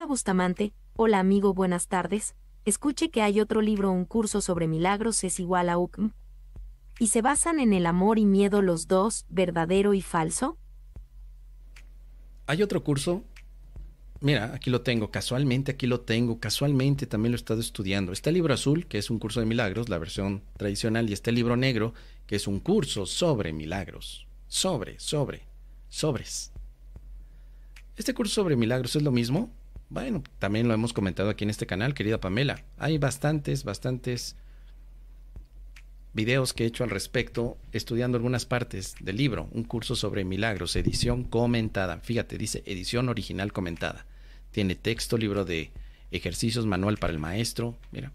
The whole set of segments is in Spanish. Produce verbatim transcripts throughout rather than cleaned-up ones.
Bustamante, hola amigo, buenas tardes. Escuche que hay otro libro, un curso sobre milagros es igual a U C M. ¿Y se basan en el amor y miedo los dos, verdadero y falso? Hay otro curso, mira, aquí lo tengo, casualmente aquí lo tengo, casualmente también lo he estado estudiando. Está el libro azul, que es un curso de milagros, la versión tradicional, y está el libro negro, que es un curso sobre milagros. Sobre, sobre, sobres. ¿Este curso sobre milagros es lo mismo? Bueno, también lo hemos comentado aquí en este canal, querida Pamela. Hay bastantes, bastantes videos que he hecho al respecto, estudiando algunas partes del libro, un curso sobre milagros, edición comentada. Fíjate, dice edición original comentada. Tiene texto, libro de ejercicios, manual para el maestro. Mira.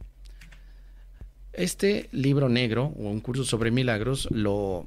Este libro negro, o un curso sobre milagros, lo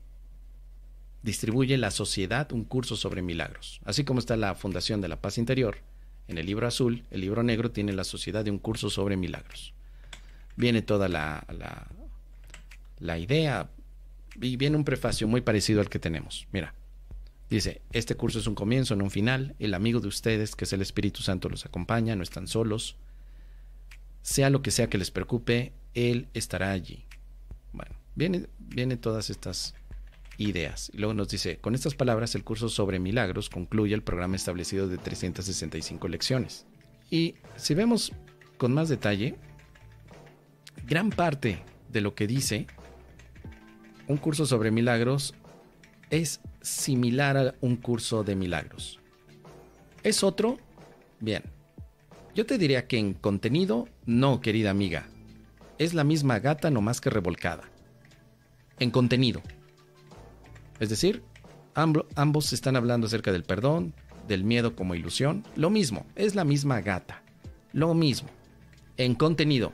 distribuye la Sociedad Un Curso sobre Milagros. Así como está la Fundación de la Paz Interior, en el libro azul, el libro negro tiene la Sociedad de Un Curso sobre Milagros. Viene toda la, la, la idea y viene un prefacio muy parecido al que tenemos. Mira, dice, este curso es un comienzo, no un final. El amigo de ustedes, que es el Espíritu Santo, los acompaña, no están solos. Sea lo que sea que les preocupe, Él estará allí. Bueno, viene, viene todas estas ideas. Y luego nos dice, con estas palabras, el curso sobre milagros concluye el programa establecido de trescientas sesenta y cinco lecciones. Y si vemos con más detalle, gran parte de lo que dice un curso sobre milagros es similar a un curso de milagros. ¿Es otro? Bien. Yo te diría que en contenido, no, querida amiga. Es la misma gata, no más que revolcada. En contenido. Es decir, amb- ambos están hablando acerca del perdón, del miedo como ilusión. Lo mismo, es la misma gata. Lo mismo. En contenido.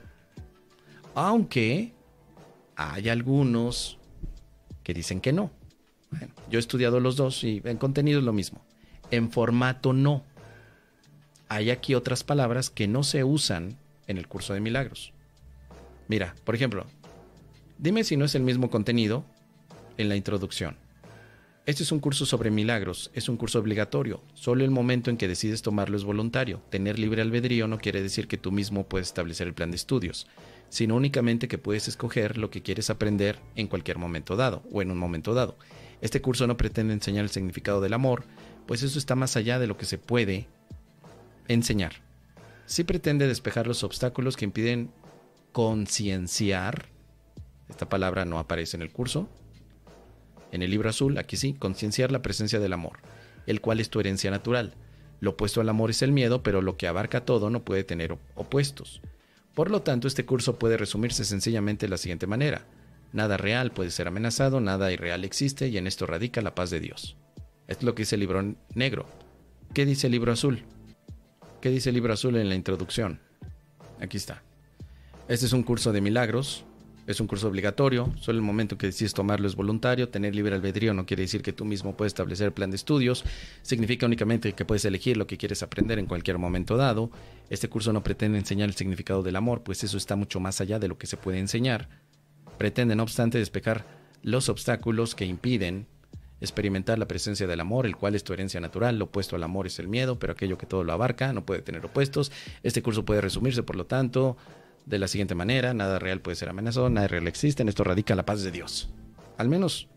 Aunque hay algunos que dicen que no. Bueno, yo he estudiado los dos y en contenido es lo mismo. En formato no. Hay aquí otras palabras que no se usan en el curso de milagros. Mira, por ejemplo, dime si no es el mismo contenido en la introducción. Este es un curso sobre milagros, es un curso obligatorio. Solo el momento en que decides tomarlo es voluntario. Tener libre albedrío no quiere decir que tú mismo puedes establecer el plan de estudios, sino únicamente que puedes escoger lo que quieres aprender en cualquier momento dado o en un momento dado. Este curso no pretende enseñar el significado del amor, pues eso está más allá de lo que se puede enseñar. Sí pretende despejar los obstáculos que impiden concienciar. Esta palabra no aparece en el curso. En el libro azul, aquí sí, concienciar la presencia del amor, el cual es tu herencia natural. Lo opuesto al amor es el miedo, pero lo que abarca todo no puede tener op- opuestos. Por lo tanto, este curso puede resumirse sencillamente de la siguiente manera. Nada real puede ser amenazado, nada irreal existe, y en esto radica la paz de Dios. Esto es lo que dice el libro negro. ¿Qué dice el libro azul? ¿Qué dice el libro azul en la introducción? Aquí está. Este es un curso de milagros. Es un curso obligatorio, solo el momento que decides tomarlo es voluntario. Tener libre albedrío no quiere decir que tú mismo puedes establecer el plan de estudios. Significa únicamente que puedes elegir lo que quieres aprender en cualquier momento dado. Este curso no pretende enseñar el significado del amor, pues eso está mucho más allá de lo que se puede enseñar. Pretende, no obstante, despejar los obstáculos que impiden experimentar la presencia del amor, el cual es tu herencia natural. Lo opuesto al amor es el miedo, pero aquello que todo lo abarca no puede tener opuestos. Este curso puede resumirse, por lo tanto, de la siguiente manera: nada real puede ser amenazado, nada real existe, en esto radica la paz de Dios. Al menos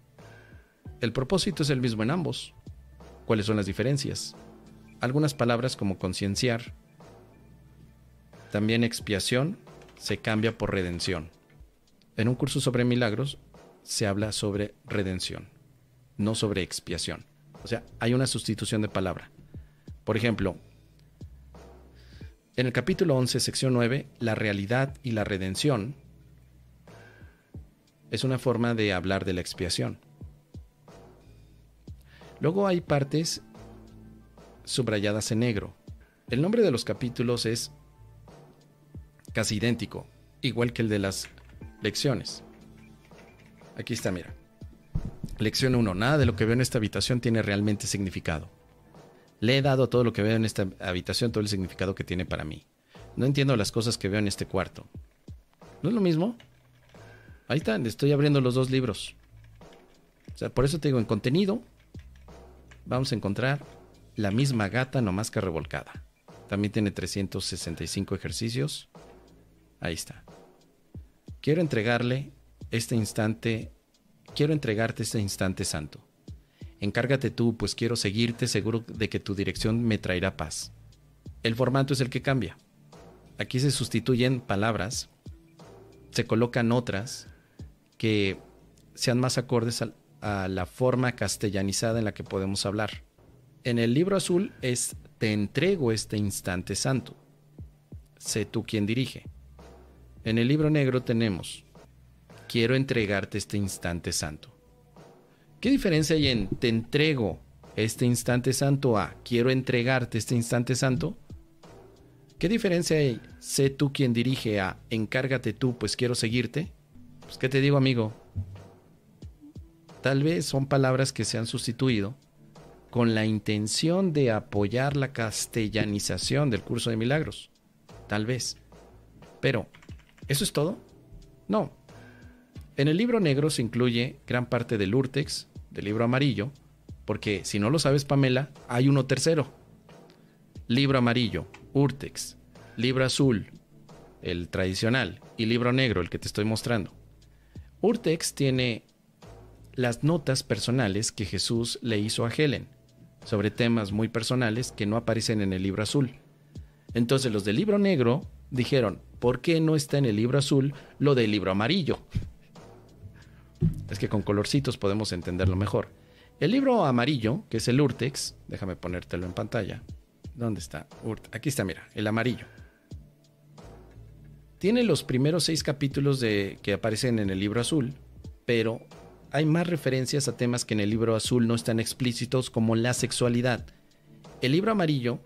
el propósito es el mismo en ambos. ¿Cuáles son las diferencias? Algunas palabras como concienciar, también expiación, se cambia por redención. En un curso sobre milagros se habla sobre redención, no sobre expiación. O sea, hay una sustitución de palabra. Por ejemplo, en el capítulo once, sección nueve, la realidad y la redención es una forma de hablar de la expiación. Luego hay partes subrayadas en negro. El nombre de los capítulos es casi idéntico, igual que el de las lecciones. Aquí está, mira. Lección uno. Nada de lo que veo en esta habitación tiene realmente significado. Le he dado a todo lo que veo en esta habitación todo el significado que tiene para mí. No entiendo las cosas que veo en este cuarto. ¿No es lo mismo? Ahí está, le estoy abriendo los dos libros. O sea, por eso te digo, en contenido vamos a encontrar la misma gata, no más que revolcada. También tiene trescientos sesenta y cinco ejercicios. Ahí está. Quiero entregarle este instante, quiero entregarte este instante santo. Encárgate tú, pues quiero seguirte, seguro de que tu dirección me traerá paz. El formato es el que cambia. Aquí se sustituyen palabras, se colocan otras que sean más acordes a, a la forma castellanizada en la que podemos hablar. En el libro azul es te entrego este instante santo. Sé tú quien dirige. En el libro negro tenemos quiero entregarte este instante santo. ¿Qué diferencia hay en te entrego este instante santo a quiero entregarte este instante santo? ¿Qué diferencia hay sé tú quien dirige a encárgate tú, pues quiero seguirte? Pues ¿qué te digo, amigo? Tal vez son palabras que se han sustituido con la intención de apoyar la castellanización del curso de milagros. Tal vez. Pero, ¿eso es todo? No. En el libro negro se incluye gran parte del úrtex, del libro amarillo, porque si no lo sabes, Pamela, hay uno tercero. Libro amarillo, úrtex, libro azul, el tradicional, y libro negro, el que te estoy mostrando. Úrtex tiene las notas personales que Jesús le hizo a Helen, sobre temas muy personales que no aparecen en el libro azul. Entonces los del libro negro dijeron, ¿por qué no está en el libro azul lo del libro amarillo? Es que con colorcitos podemos entenderlo mejor. El libro amarillo, que es el úrtex, déjame ponértelo en pantalla. ¿Dónde está? Aquí está, mira, el amarillo. Tiene los primeros seis capítulos de, que aparecen en el libro azul, pero hay más referencias a temas que en el libro azul no están explícitos, como la sexualidad. El libro amarillo,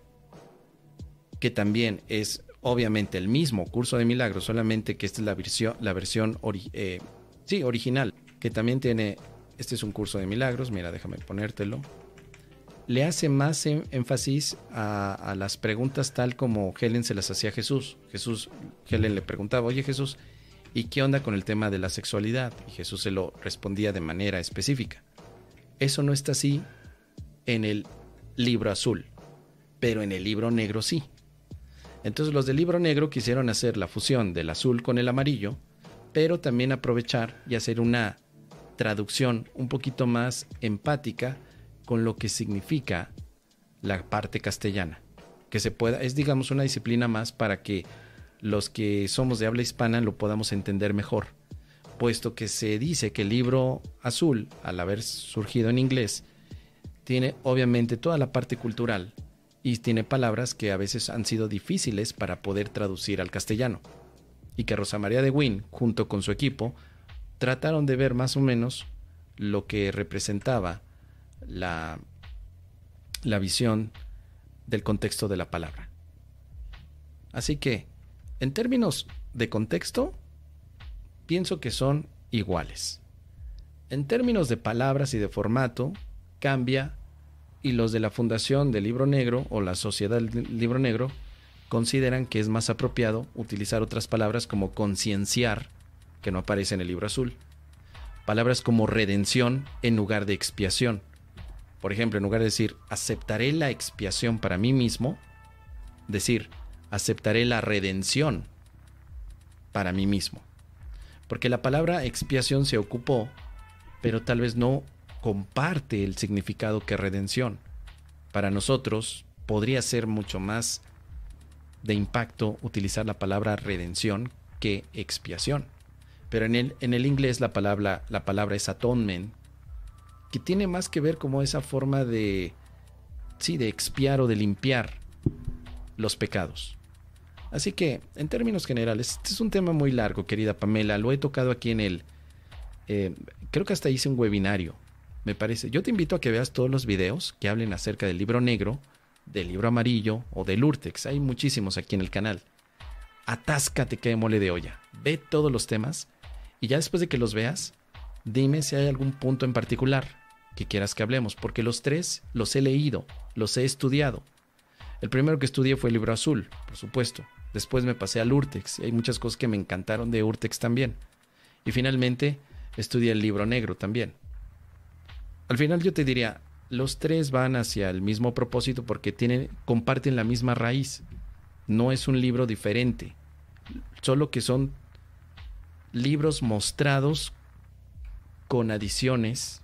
que también es obviamente el mismo curso de milagros, solamente que esta es la versión, la versión ori, eh, sí, original, que también tiene, este es un curso de milagros, mira, déjame ponértelo. Le hace más en, énfasis a, a las preguntas tal como Helen se las hacía a Jesús. Jesús, Helen le preguntaba, oye Jesús, ¿y qué onda con el tema de la sexualidad? Y Jesús se lo respondía de manera específica. Eso no está así en el libro azul, pero en el libro negro sí. Entonces los del libro negro quisieron hacer la fusión del azul con el amarillo, pero también aprovechar y hacer una traducción un poquito más empática con lo que significa la parte castellana, que se pueda, es digamos una disciplina más para que los que somos de habla hispana lo podamos entender mejor, puesto que se dice que el libro azul, al haber surgido en inglés, tiene obviamente toda la parte cultural y tiene palabras que a veces han sido difíciles para poder traducir al castellano, y que Rosa María de Wynn, junto con su equipo, trataron de ver más o menos lo que representaba la, la visión del contexto de la palabra. Así que, en términos de contexto, pienso que son iguales. En términos de palabras y de formato, cambia, y los de la Fundación del Libro Negro o la Sociedad del Libro Negro consideran que es más apropiado utilizar otras palabras como concienciar, que no aparece en el libro azul. Palabras como redención en lugar de expiación. Por ejemplo, en lugar de decir aceptaré la expiación para mí mismo, decir aceptaré la redención para mí mismo. Porque la palabra expiación se ocupó, pero tal vez no comparte el significado que redención. Para nosotros podría ser mucho más de impacto utilizar la palabra redención que expiación. Pero en el, en el inglés la palabra, la palabra es atonement, que tiene más que ver como esa forma de, sí, de expiar o de limpiar los pecados. Así que, en términos generales, este es un tema muy largo, querida Pamela. Lo he tocado aquí en el... Eh, creo que hasta hice un webinario, me parece. Yo te invito a que veas todos los videos que hablen acerca del libro negro, del libro amarillo o del úrtex. Hay muchísimos aquí en el canal. Atáscate que mole de olla. Ve todos los temas y ya después de que los veas, dime si hay algún punto en particular que quieras que hablemos, porque los tres los he leído, los he estudiado. El primero que estudié fue el libro azul, por supuesto. Después me pasé al úrtex y hay muchas cosas que me encantaron de úrtex también. Y finalmente estudié el libro negro también. Al final yo te diría, los tres van hacia el mismo propósito porque tienen, comparten la misma raíz. No es un libro diferente, solo que son libros mostrados con adiciones,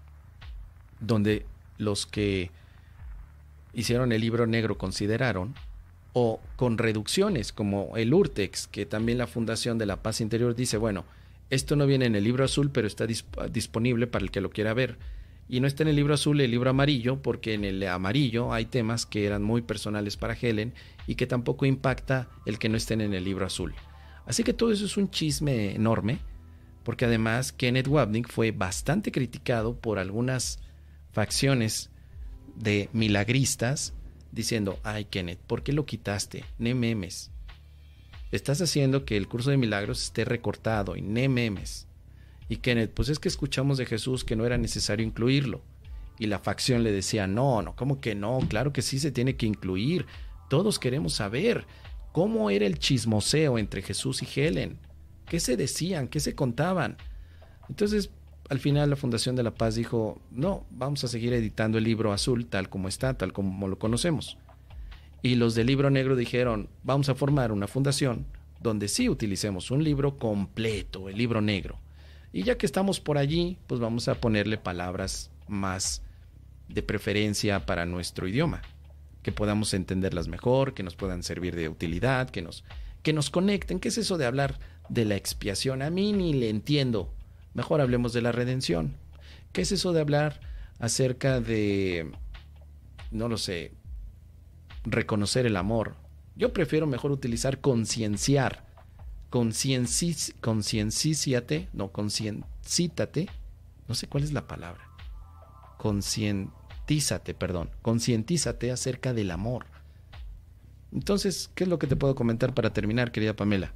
donde los que hicieron el libro negro consideraron, o con reducciones como el Urtext, que también la Fundación de la Paz Interior dice, bueno, esto no viene en el libro azul, pero está disp- disponible para el que lo quiera ver. Y no está en el libro azul y el libro amarillo, porque en el amarillo hay temas que eran muy personales para Helen y que tampoco impacta el que no estén en el libro azul. Así que todo eso es un chisme enorme, porque además Kenneth Wapnick fue bastante criticado por algunas facciones de milagristas, diciendo, ay Kenneth, ¿por qué lo quitaste? Ne memes. Estás haciendo que el curso de milagros esté recortado y ne memes. Y Kenneth, pues es que escuchamos de Jesús que no era necesario incluirlo. Y la facción le decía, no, no, ¿cómo que no? Claro que sí se tiene que incluir. Todos queremos saber cómo era el chismoseo entre Jesús y Helen. ¿Qué se decían? ¿Qué se contaban? Entonces, al final la Fundación de la Paz dijo, no, vamos a seguir editando el libro azul tal como está, tal como lo conocemos. Y los del libro negro dijeron, vamos a formar una fundación donde sí utilicemos un libro completo, el libro negro. Y ya que estamos por allí, pues vamos a ponerle palabras más de preferencia para nuestro idioma, que podamos entenderlas mejor, que nos puedan servir de utilidad, que nos, que nos conecten. ¿Qué es eso de hablar de la expiación? A mí ni le entiendo. Mejor hablemos de la redención. ¿Qué es eso de hablar acerca de, no lo sé, reconocer el amor? Yo prefiero mejor utilizar concienciar. Conciencic, conciencíciate, no, conciencítate, no sé cuál es la palabra. Concientízate, perdón. Concientízate acerca del amor. Entonces, ¿qué es lo que te puedo comentar para terminar, querida Pamela?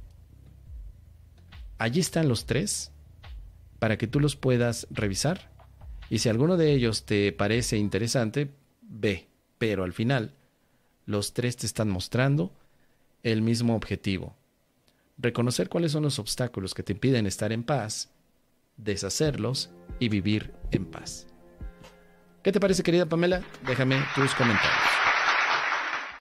Allí están los tres para que tú los puedas revisar. Y si alguno de ellos te parece interesante, ve. Pero al final, los tres te están mostrando el mismo objetivo. Reconocer cuáles son los obstáculos que te impiden estar en paz, deshacerlos y vivir en paz. ¿Qué te parece, querida Pamela? Déjame tus comentarios.